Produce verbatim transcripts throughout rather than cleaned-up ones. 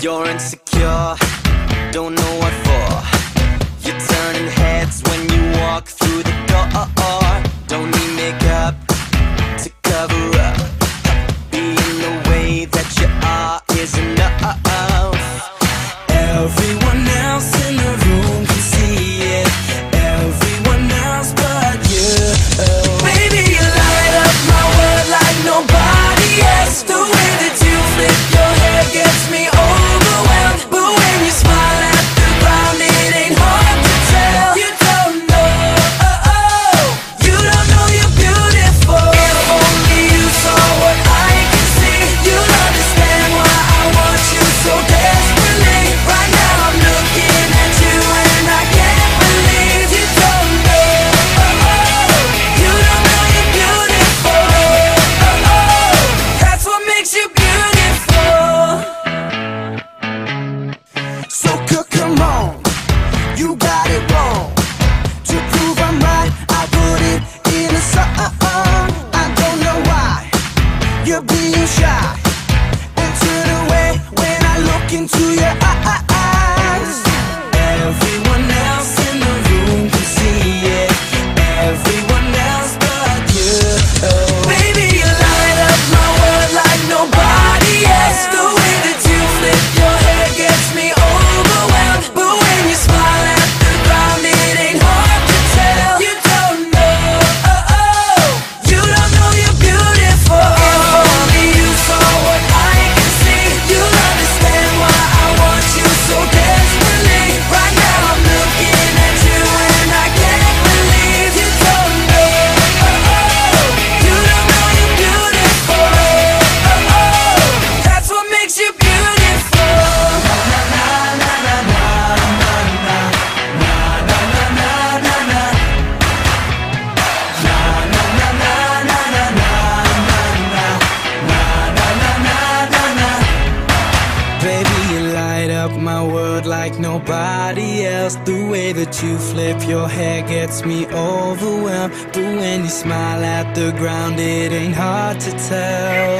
You're insecure, don't know what for. You're turning heads when you walk through the door. Don't need makeup to cover up. Being the way that you are is enough. Everyone else in the room can see it. Everyone else but you. Baby, you light up my world like nobody else. The way that you flip your hair gets me overwhelmed. But when you smile at the ground, it ain't hard to tell. You don't know, oh, oh. You don't know you're beautiful. If only you saw what I can see, you'll understand why I want you so desperately. Right now I'm looking at you and I can't believe you don't know, oh, oh. You don't know you're beautiful, oh, oh. That's what makes you beautiful. So good, come on, you got it wrong. To prove I'm right, I put it in a song. I don't know why you're being shy and turn away when I look into your eyes. Everyone else in the room can see it. Everyone else but you. Baby, you light up my world like nobody else. The way that you flip your hair gets me overwhelmed. But when you smile at the ground, it ain't hard to tell. You don't know, oh, oh. You don't know you're beautiful. If only you saw what I can see, you'll understand why I want you so desperately. Right now I'm looking at you and I can't believe you don't know, oh, oh. You don't know you're beautiful, oh, oh. That's what makes you beautiful. Baby, you light up my world like nobody else. The way that you flip your hair gets me overwhelmed. But when you smile at the ground, it ain't hard to tell.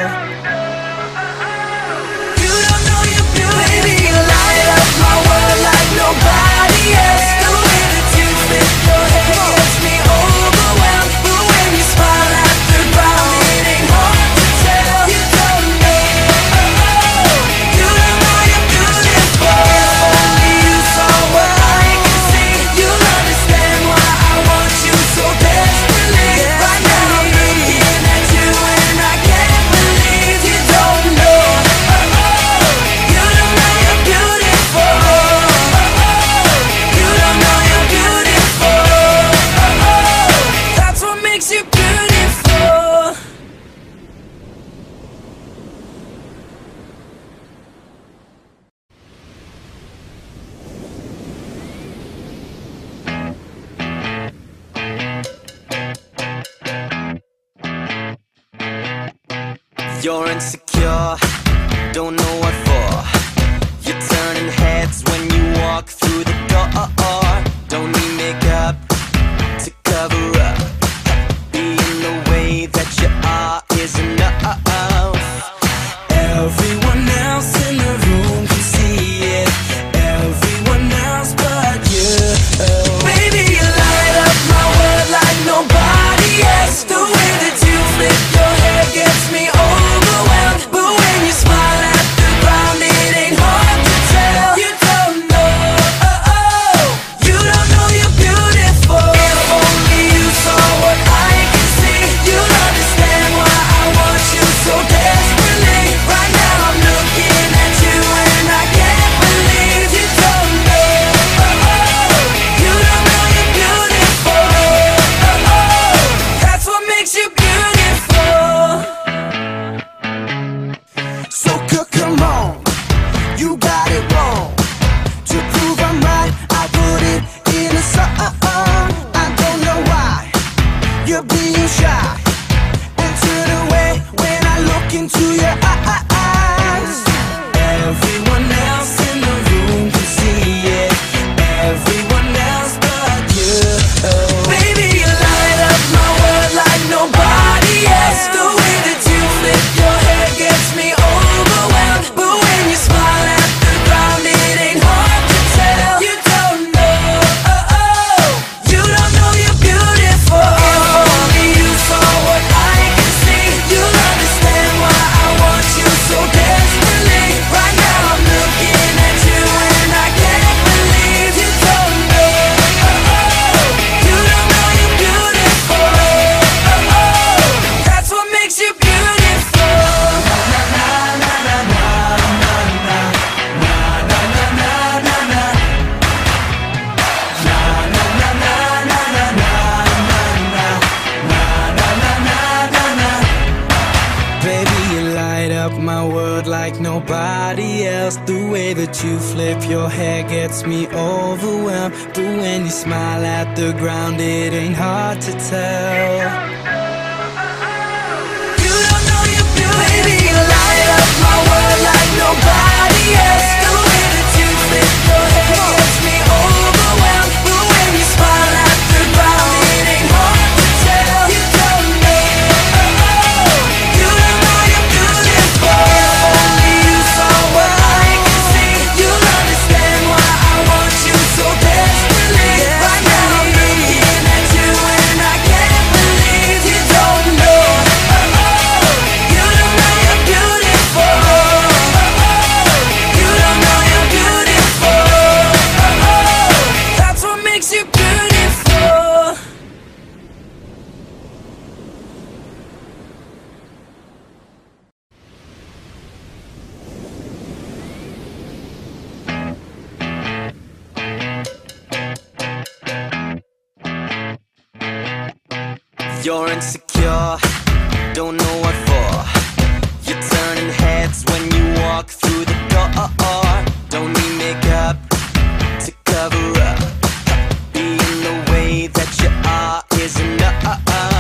You don't know you're beautiful. Baby, you light up my world like nobody else. The way that you flip your hair gets me overwhelmed. But when you smile at the ground, it ain't hard to tell. You don't know, oh, oh. You don't know you're beautiful. If only you saw what I can see, you'll understand why I want you so desperately. Right now I'm looking at you and I can't believe you don't know, oh, oh. You don't know you're beautiful, oh, oh. You don't know you're beautiful, oh, oh. That's what makes you beautiful. You're insecure, don't know what for. You're turning heads when you walk through the door. Don't need makeup to cover up. Being the way that you are is enough. Everyone else in the room can see it. Everyone else but you. Baby, you light up my world like nobody else. The way that you flip your hair gets me overwhelmed. But when you smile at the ground, it ain't hard to tell. You don't know, oh, oh. like nobody else. The way that you flip your hair gets me overwhelmed. But when you smile at the ground, it ain't hard to tell. You don't know you're beautiful. Baby, you light up my world like nobody else. The way that you flip your hair gets me overwhelmed. But when you smile at the ground, it ain't hard to tell. You don't know, you don't know you're beautiful. If only you saw what I can see, you'll understand why I want you so desperately. Right now I'm looking at you and I can't believe you don't know. You don't know you're beautiful. You don't know you're beautiful. That's what makes you beautiful. You're insecure, don't know what for. You're turning heads when you walk through the door. Don't need makeup to cover up. Being the way that you are is enough.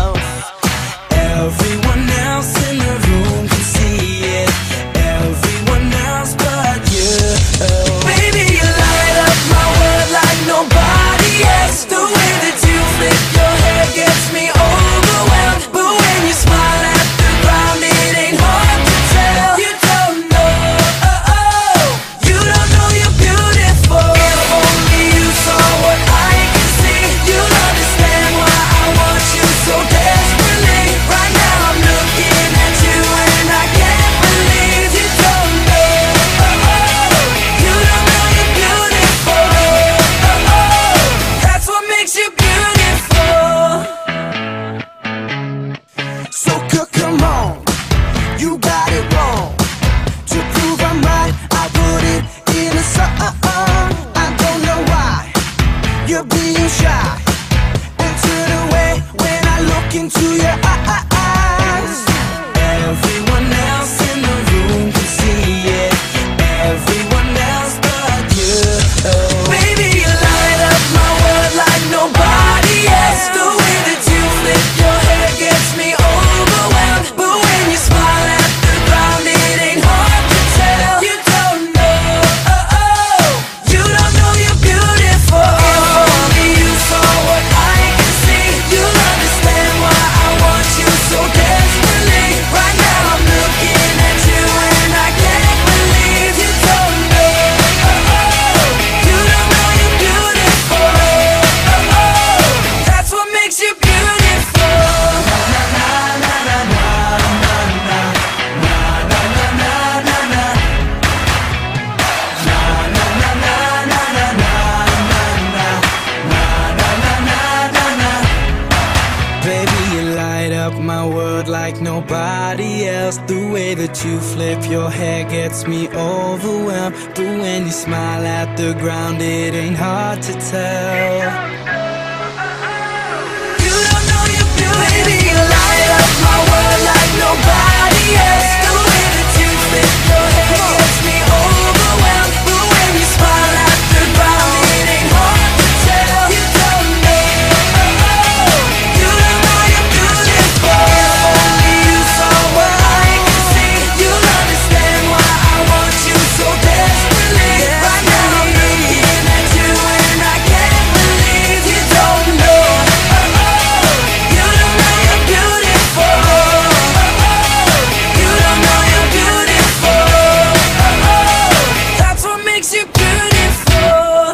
Everyone else in the room can see it. Everyone else but you. Baby, you light up my world like nobody else. The way that you flip your hair gets me overwhelmed. But when you smile at the ground, it ain't hard to tell. You don't know, you don't know you're beautiful. If only you saw what I can see, you'll understand why I want you so desperately. Right now I'm looking at you and I can't believe you don't know. You don't know you're beautiful. That's what makes you beautiful. So come on, you got it wrong. To prove I'm right, I put it in a song. I don't know why you're being shy and turn away when I look into your eyes. Everyone else in the room can see it. Everyone else but you. Baby, you light up my world like nobody else. The way that you flip your hair gets me overwhelmed. But when you smile at the ground, it ain't hard to tell. You don't know, you don't know you're beautiful. If only you saw what I can see, you'll understand why I want you so desperately. Right now I'm looking at you and I can't believe you don't know. You don't know you're beautiful. That's what makes you beautiful. Baby, you light up my world like nobody else. The way that you flip your hair gets me overwhelmed. But when you smile at the ground, it ain't hard to tell. You don't know you're beautiful. Baby, you light up my world like nobody else. The way that you flip your hair gets me overwhelmed. But when you smile at the ground, it ain't hard to tell. You don't know, you don't know you're beautiful. If only you saw what I can see, you'll understand why I want you so desperately. Right now I'm looking at you and I can't believe you don't know. You don't know you're beautiful. You don't know you're beautiful. That's what makes you beautiful.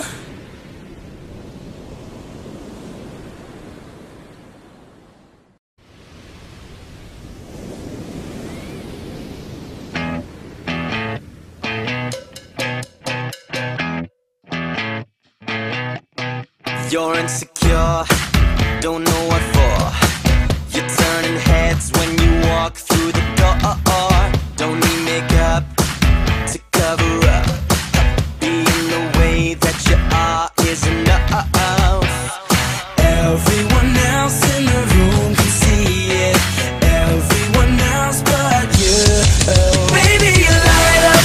You're insecure, don't know what for. You're turning heads when you walk through the door. Don't need makeup to cover up. Being the way that you are is enough. Everyone else in the room can see it. Everyone else but you. Baby, you light up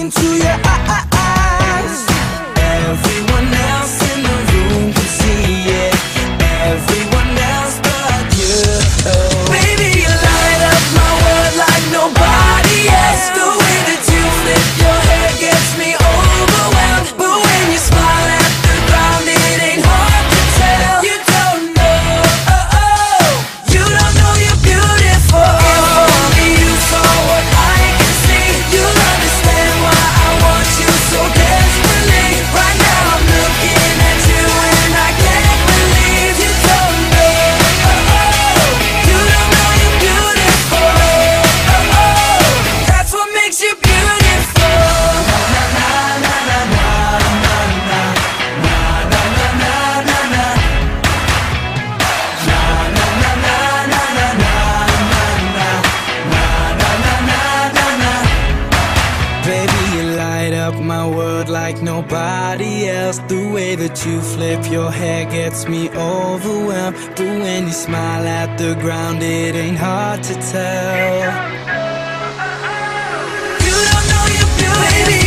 into your eyes. Everyone else in the room can see it, everyone else but you. Baby, you light up my world like nobody else. The way that you flip your hair gets me overwhelmed. But when you smile at the ground, it ain't hard to tell. You don't know, oh, oh. You don't know you're beautiful. If only you saw what I can see, you'll understand why I want you so desperately. Right now I'm looking at you and I can't believe you don't know, oh, oh. You don't know you're beautiful, oh, oh. That's what makes you beautiful. Na na na na na na na na na na na na na. Na na na na na na na na na na na. Baby, you light up my world like nobody else. The way that you flip your hair gets me overwhelmed. But when you smile at the ground, it ain't hard to tell. You don't know you're beautiful. Baby,